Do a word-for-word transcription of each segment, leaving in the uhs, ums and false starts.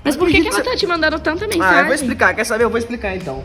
Mas por que, que ela tá te mandando tanta mensagem? Ah, eu vou explicar. Quer saber? Eu vou explicar então.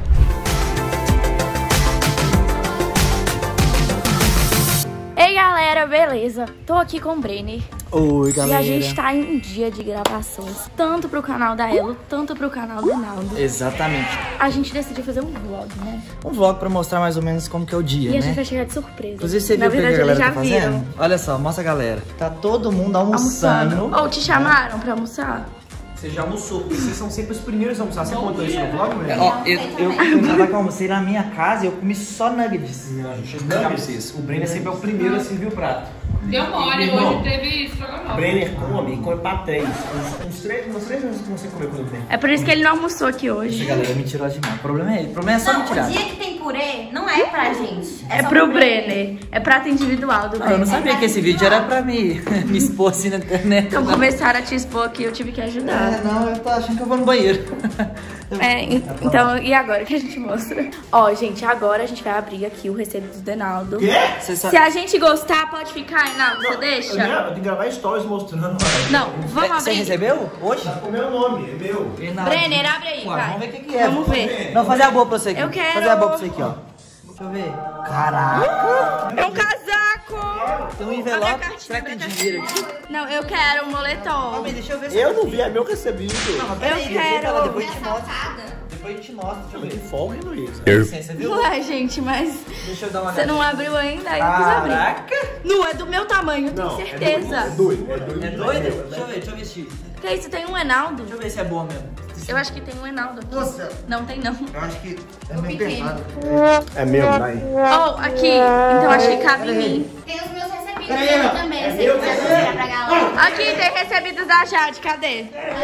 Ei, galera, beleza? Tô aqui com o Brenner. Oi, galera. E a gente tá em um dia de gravações, tanto pro canal da Elo, tanto pro canal do Naldo. Exatamente. A gente decidiu fazer um vlog, né? Um vlog pra mostrar mais ou menos como que é o dia, E né? a gente vai chegar de surpresa. Inclusive, você Na viu o que a verdade, galera eles tá já fazendo? viram. Olha só, mostra a galera. Tá todo mundo almoçando. Ou te chamaram pra almoçar? Você já almoçou, porque vocês são sempre os primeiros a almoçar. Você contou isso no vlog, mulher? Ó, eu, eu, eu tava que eu almocei na minha casa e eu comi só nuggets. Não, deixa eu explicar pra vocês. O Brenner sempre é o primeiro a servir o prato. Deu mole, Irmão, hoje teve estrogonofe. Brenner come e come pra três. Uns, uns três, uns três anos que você comeu quando vem. É por isso que ele não almoçou aqui Essa hoje. galera é mentirosa demais. O problema é ele. O problema é só Não, mentirar. o dia que tem purê não é pra gente. É só pro Brenner. É prato individual do Não, eu não Brenner. sabia que esse vídeo era pra mim me expor assim na internet. Então não. começaram a te expor aqui, eu tive que ajudar. É, não, eu tô achando que eu vou no banheiro. É, en- então, e agora que a gente mostra? Ó, gente, agora a gente vai abrir aqui o recebo do Denaldo. Quê? Você sabe... Se a gente gostar, pode ficar, Reinaldo, você Eu, deixa? eu tenho que gravar stories mostrando. Não, vamos Você abrir. recebeu hoje? Tá com o meu nome, é meu. Brenner, abre aí, Ué, vai. vamos ver o que, que é. Vamos ver. Não, fazer a boa pra você aqui. Eu quero. Fazer a boa pra você aqui, ó. Deixa eu ver. Caraca. É um casaco! Tem um Abre a envelope. cartinha, Será que abre tem a dinheiro aqui? Não, eu quero um moletom. Calma aí, deixa eu ver se Eu não vi, é meu recebido. Peraí, Eu deixa ver, quero. ela, Depois a gente mostra. Depois a gente mostra. Deixa eu Que ver. folga, hein, Luiz? Dá licença, viu? Ué, gente, mas Deixa eu dar uma você olhada. não abriu ainda, aí eu quis abrir. Caraca. Não, é do meu tamanho, tenho Não, certeza. É doido, é doido. É doido? Deixa eu ver, deixa eu ver se... Que isso, tem um Enaldo? Deixa eu ver se é boa mesmo. Eu acho que tem um Enaldo aqui. Nossa. Não tem, não. Eu acho que é meio pesado. É meu, daí. Oh, aqui. Então acho que cabe em mim. Tem os meus recebidos Peraí, aqui ó. também. É Se meu, quiser é mostrar pra galera. Aqui tem recebidos da Jade, cadê?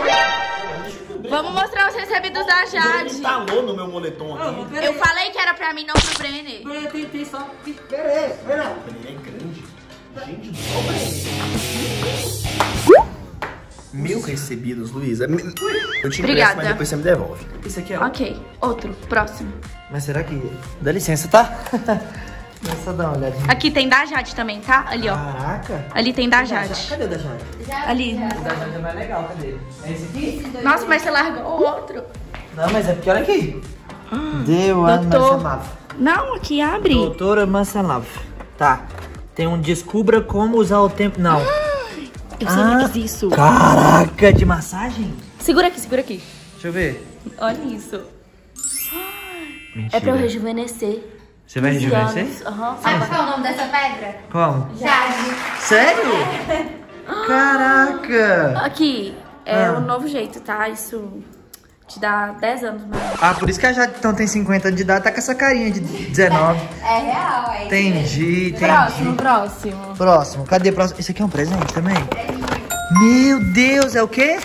Vamos mostrar os recebidos da Ele Jade. instalou no meu moletom aqui. Eu falei que era pra mim, não pro Brenner. Tem, tem só... Pera aí, pera aí. Ele é grande. Gente, dobra. Mil recebidos, Luiz. É mil- Eu te empresto, Obrigada. mas depois você me devolve. Isso aqui é... Ok, outro, próximo. Mas será que... Dá licença, tá? Deixa eu dar uma olhadinha. Aqui tem da Jade também, tá? Ali, ó. Caraca. Ali tem da Jade. Cadê o da Jade? Ali. O da Jade é mais legal, cadê? É esse aqui? Nossa, mas você largou o outro. Não, mas é porque olha aqui. Deu a Doutor. Massanava. Não, aqui abre. Doutora Massanava. Tá. Tem um descubra como usar o tempo... Não. Eu sempre Ah. quis isso. Caraca, de massagem? Segura aqui, segura aqui. Deixa eu ver. Olha isso. Mentira. É pra eu rejuvenescer. Você vai quinze rejuvenescer? anos. Aham. Sabe qual é o nome dessa pedra? Como? Jade. Sério? Caraca! Aqui, é Ah. o novo jeito, tá? Isso te dá dez anos mais. Ah, por isso que a Jade então tem cinquenta anos de idade, tá com essa carinha de dezenove. É real, é. Entendi, entendi. Próximo, próximo. Próximo, cadê o próximo? Esse aqui é um presente também? Meu Deus, é o quê?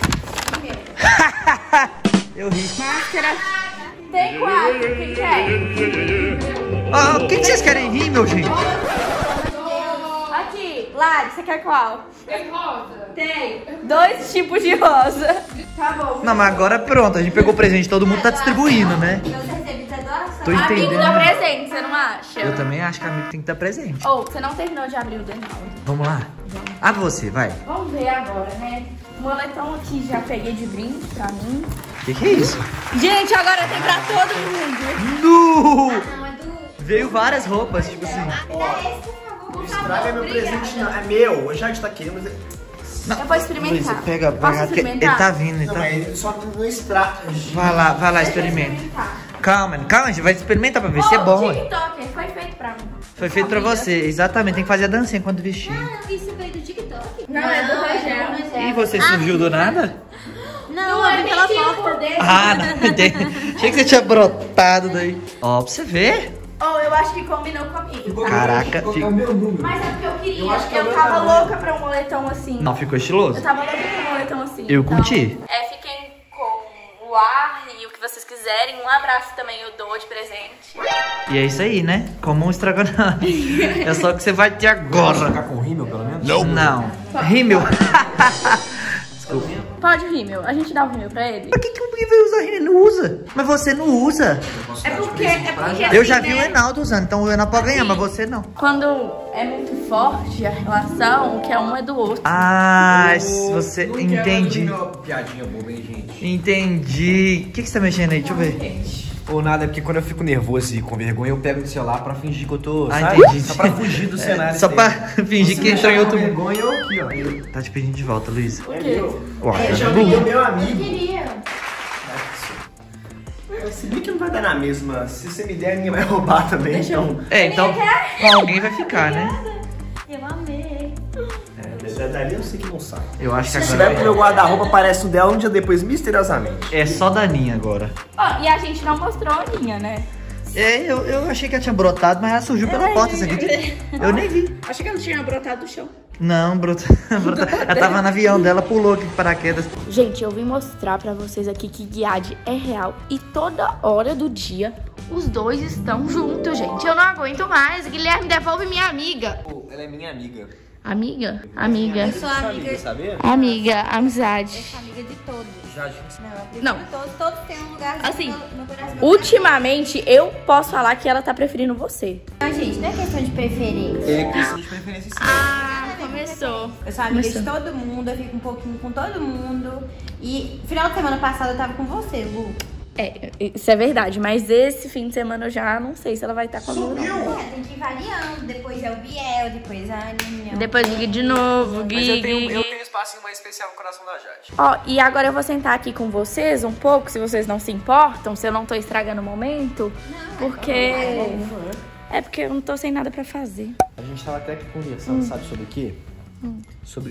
Eu ri. Máscara. Tem quatro, quem quer? Ah, o que, que vocês querem rir, meu gente? Aqui, Lari, você quer qual? Tem rosa. Tem. Dois tipos de rosa. Tá bom. Não, mas agora pronto, a gente pegou o presente, todo mundo tá distribuindo, né? Meus recebidos é doação. Tô Amigo entendendo. dá presente, você não acha? Eu também acho que amigo tem que dar presente. Ou, você não terminou de abrir o Denaldo. Vamos lá? Abre você, vai. Vamos ver agora, né? O moletom aqui já peguei de brinde pra mim. O que, que é isso? Gente, agora tem pra todo mundo. Nu! Não, é do... Veio várias roupas, tipo assim. Dá esse, por favor. Por Estraga favor, meu obrigada. presente, não. É meu. Já está aqui, mas... é- Eu vou experimentar. Luísa, pega, Posso pega. Ele experimentar? tá vindo, ele Não, tá mas vindo. ele só não estraga. Vai lá, vai lá, Deixa eu experimenta. experimentar. Calma, calma, a gente vai experimentar pra ver se é Ô, bom. ué. TikTok, foi feito pra mim. Foi feito pra você, exatamente. Tem que fazer a dancinha quando vestir. Ah, isso veio do TikTok? Não, é do Rogério. E você surgiu do nada? Não, Não é abri pela nem porta. tipo desse. Ah, não entendi. Achei que você tinha brotado daí. Ó, pra você ver. Ou eu acho que combinou comigo, tá? Caraca, É o fica... meu número. Mas é porque eu queria. Eu Eu, acho que é o meu tava tamanho. louca pra um moletom assim. Não, ficou estiloso. Eu tava louca pra um moletom assim. Eu então, curti. É, fiquem com o ar e o que vocês quiserem. Um abraço também eu dou de presente. E é isso aí, né? Como um estrogonofe. É só que você vai ter agora. Ficar com rímel, pelo menos? Não. Rímel. Desculpa. Pode o rímel. A gente dá o rímel pra ele. Por que que o que vai usar? Ele não usa. Mas você não usa. É porque, é porque Eu já assim, vi o né? Reinaldo usando, então o Reinaldo pode ganhar, Assim, mas você não. Quando é muito forte a relação, que é um é do outro. Ah, Eu você... não quero mais Entendi. ouvir uma piadinha boba, hein, gente? Entendi. O que, que você tá mexendo aí? Deixa eu ver. Ou nada, é porque quando eu fico nervoso e com vergonha, eu pego no celular pra fingir que eu tô, Ah, sabe? entendi. Só pra fugir do cenário. Só pra inteiro. fingir Se que entrou em deixar outro com mundo. vergonha, eu aqui, ó. Eu- Tá te pedindo de volta, Luísa. Por quê? Uai, Deixa eu burro. ver o meu amigo. Queria. Se bem que não vai dar na mesma. Se você me der, a minha vai roubar também. Deixa eu- Então, É, então com alguém vai ficar, né? Eu amei. é, dali eu sei que não sai. Eu acho que Se tiver pro agora meu guarda-roupa, aparece o dela um dia depois, misteriosamente. é só Daninha agora. Ó, e a gente não mostrou a linha, né? É, eu, eu achei que ela tinha brotado, mas ela surgiu pela porta, você acredita? Eu nem vi. Achei que ela tinha brotado do chão. Não, brota, brota. Ela tava no avião dela, pulou aqui de paraquedas. Gente, eu vim mostrar pra vocês aqui que Guiade é real. E toda hora do dia, os dois estão juntos, gente. Eu não aguento mais. Guilherme, devolve minha amiga. Ela é minha amiga. Amiga? Amiga. Eu sou amiga. Sabia? Amiga, amizade. Eu sou amiga de todos. Já, gente. Não, eu prefiro Não. todos. Todos têm um lugar Assim, no, no coração. ultimamente, eu posso falar que ela tá preferindo você. Não, gente, não é questão de preferência. É questão de preferência, sim. Ah, começou. Eu sou amiga Começou. de todo mundo, eu fico um pouquinho com todo mundo. E final de semana passada eu tava com você, Lu. É, isso é verdade, mas esse fim de semana eu já não sei se ela vai estar comigo, não. É, tem que ir variando. Depois é o Biel, depois a Aninha. Depois Gui de novo, Gui, Mas eu tenho, Gui, eu Gui. tenho um espacinho mais especial no coração da Jade. Ó, e agora eu vou sentar aqui com vocês um pouco, se vocês não se importam, se eu não tô estragando o momento, porque... É porque eu não tô sem nada pra fazer. A gente tava até aqui conversando, sabe sobre o quê? Sobre...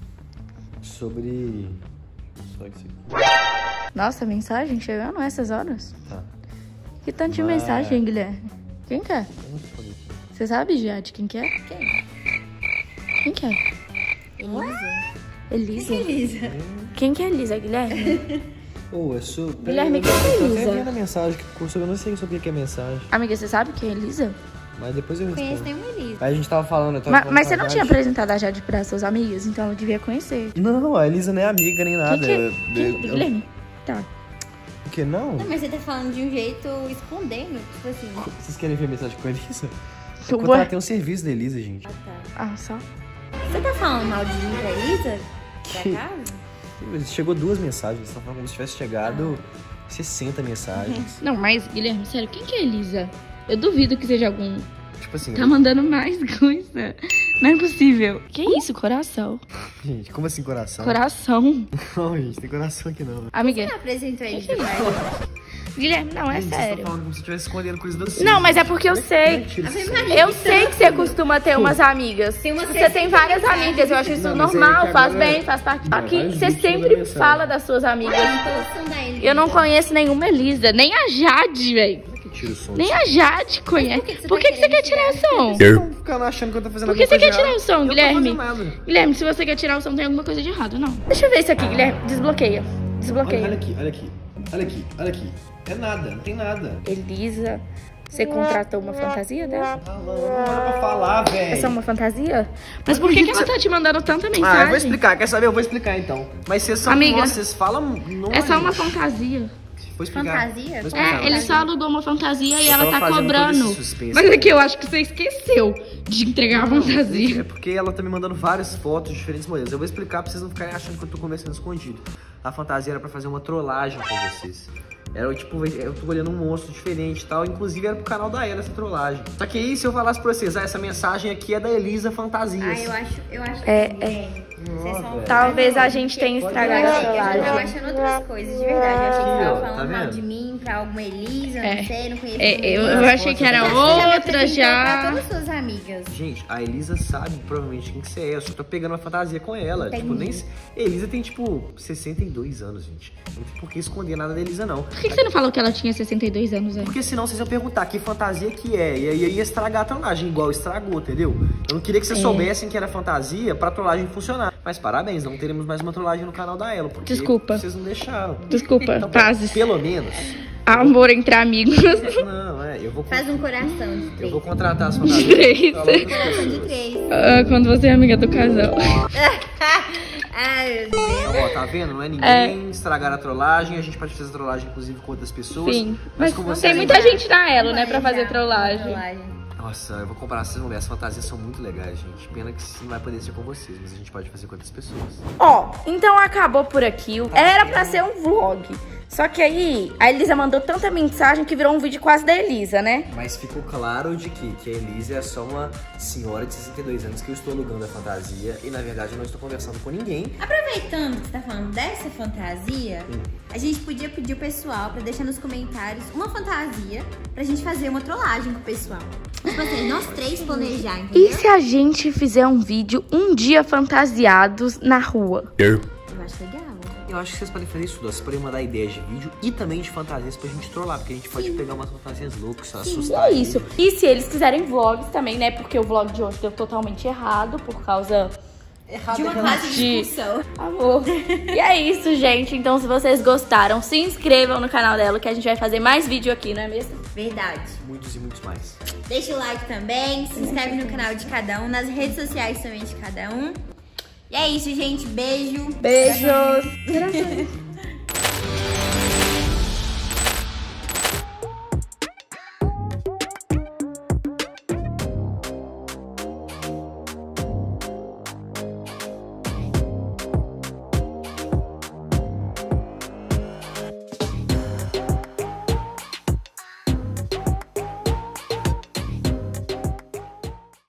Sobre... Só isso aqui. Nossa, mensagem chegando essas horas? Tá. Que tanto de Mas- mensagem, Guilherme? Quem que é? Eu não respondi aqui. Você sabe, Jade, quem que é? Quem? Quem que é? Elisa. Elisa? Elisa. Quem que é Elisa, Guilherme? Ô, é sou... Guilherme, quem é Eu tô até Elisa? vendo a mensagem, que cursou, eu não sei sobre o que é mensagem. Amiga, você sabe quem é Elisa? Mas depois eu Conheço respondo. nenhuma Elisa. Aí a gente tava falando, eu tava Ma- falando Mas com você a não Jade. tinha apresentado a Jade pra seus amigos, então eu devia conhecer. Não, a Elisa não é amiga nem nada. Quem que é? Eu- Quem- eu- eu- Guilherme? Tá. O que, não? Não, mas você tá falando de um jeito escondendo, tipo assim. Vocês querem ver a mensagem com a Elisa? É Ué? porque ela tem um serviço da Elisa, gente. Ah, só. Você tá falando mal de mim pra Elisa? Que? Pra casa? Chegou duas mensagens, você tá falando como se tivesse chegado sessenta mensagens. Não, mas, Guilherme, sério, quem que é Elisa? Eu duvido que seja algum. Tipo assim, Tá mandando mais coisa. Não é possível. Que isso, coração? gente, como assim coração? Coração. Não, gente, tem coração aqui não. Amiga, Você apresentou a Elisa pra ela? Guilherme, não, é Gente, vocês sério. estão falando como se estivesse escondendo coisa do Não, mas é porque eu sei. Eu sei que você costuma ter umas amigas. Tem umas Você tem várias amigas, eu acho isso Não, mas é normal, que faz agora- bem, faz parte. Não, Aqui a você gente sempre manda mensagem. fala das suas amigas. Todos são da Elisa. Eu não conheço nenhuma Elisa, nem a Jade, velho. Que tira o som. Nem a Jade conhece. por que que você Por tá que, que você quer querendo tirar o som? Vocês estão ficando achando que eu tô fazendo Por que alguma você quer coisa tirar o som, errada. Guilherme? Eu não tô fazendo nada. Guilherme, se você quer tirar o som, tem alguma coisa de errado, não. Deixa eu ver isso aqui, Guilherme. Desbloqueia. Olha, Desbloqueia. olha aqui, olha aqui. Olha aqui, olha aqui. É nada, não tem nada. Elisa, você contratou uma fantasia dela? Ah, não, não era pra falar, velho. É só uma fantasia? Mas por que, que ela tá te mandando tanta mensagem? Ah, eu vou explicar. Quer saber? Eu vou explicar então. Mas vocês são... Amiga, Nossa, vocês falam... Não É só uma gente. fantasia. Vou explicar. Fantasia? Vou explicar. É, ele só alugou uma fantasia e Eu ela tava tá fazendo cobrando. todo esse suspense. Mas aqui eu acho que você esqueceu de entregar a É fantasia. porque ela tá me mandando várias fotos de diferentes modelos. Eu vou explicar pra vocês não ficarem achando que eu tô conversando escondido. A fantasia era pra fazer uma trollagem com vocês. Era tipo, eu tô olhando um monstro diferente e tal. Inclusive era pro canal da ela essa trollagem. Só que aí se eu falasse pra vocês, ah, essa mensagem aqui é da Elisa Fantasias. Ah, eu acho, eu acho que É, sim, é. Guilherme. Vocês são... Talvez a gente tenha estragado a Eu tava trollagem. achando outras coisas, de verdade. Eu achei que Aqui, ó, tava tá falando mal vendo? de mim pra alguma Elisa, É. não sei, não conheço É, ninguém. eu, eu achei que era Você já me outra apresentou já. Pra todas as suas amigas. Gente, a Elisa sabe provavelmente quem que você é. Eu só tô pegando uma fantasia com ela. Entendi. Tipo, nem. Elisa tem, tipo, sessenta e dois anos, gente. Não tem por que esconder nada da Elisa, não. Por que, que você não falou que ela tinha sessenta e dois anos, velho? Porque senão vocês iam perguntar que fantasia que é. E aí ia estragar a trollagem, igual estragou, entendeu? Eu não queria que vocês É. soubessem que era fantasia pra trollagem funcionar. Mas parabéns, não teremos mais uma trollagem no canal da Ela. Porque Desculpa. vocês não deixaram. Desculpa, Então, pazes. pelo menos. Amor entre amigos. Não, é, eu vou. Faz um coração de Eu três. vou contratar as fantasias. Três. pra outras Coração de pessoas. três. Ah, quando você é amiga do casal. Ai, meu Deus. Então, ó, tá vendo? Não é ninguém estragar a trollagem. A gente pode fazer a trollagem, inclusive, com outras pessoas. Sim, Mas, mas com não você tem muita gente na Elo, né, pra fazer Já, trollagem. trollagem. Nossa, eu vou comparar, vocês vão ver, as fantasias são muito legais, gente. Pena que isso não vai poder ser com vocês, mas a gente pode fazer com outras pessoas. Ó, então acabou por aqui. Era pra ser um vlog. Só que aí, a Elisa mandou tanta mensagem que virou um vídeo quase da Elisa, né? Mas ficou claro de que, que a Elisa é só uma senhora de sessenta e dois anos que eu estou alugando a fantasia e, na verdade, eu não estou conversando com ninguém. Aproveitando que você tá falando dessa fantasia, Hum. a gente podia pedir o pessoal pra deixar nos comentários uma fantasia pra gente fazer uma trollagem com o pessoal. Tipo assim, nós três planejar, entendeu? E se a gente fizer um vídeo um dia fantasiados na rua? Eu acho legal. Eu acho que vocês podem fazer isso tudo. Vocês podem mandar ideias de vídeo e também de fantasias pra gente trollar, porque a gente pode pegar umas fantasias loucas, E assustar é isso. eles. E se eles quiserem vlogs também, né? Porque o vlog de hoje deu totalmente errado por causa De uma fase de de discussão. amor. E é isso, gente. Então, se vocês gostaram, se inscrevam no canal dela, que a gente vai fazer mais vídeo aqui, não é mesmo? Verdade. Muitos e muitos mais. Deixa o like também, se inscreve no canal de cada um, nas redes sociais também de cada um. E é isso, gente. Beijo. Beijos.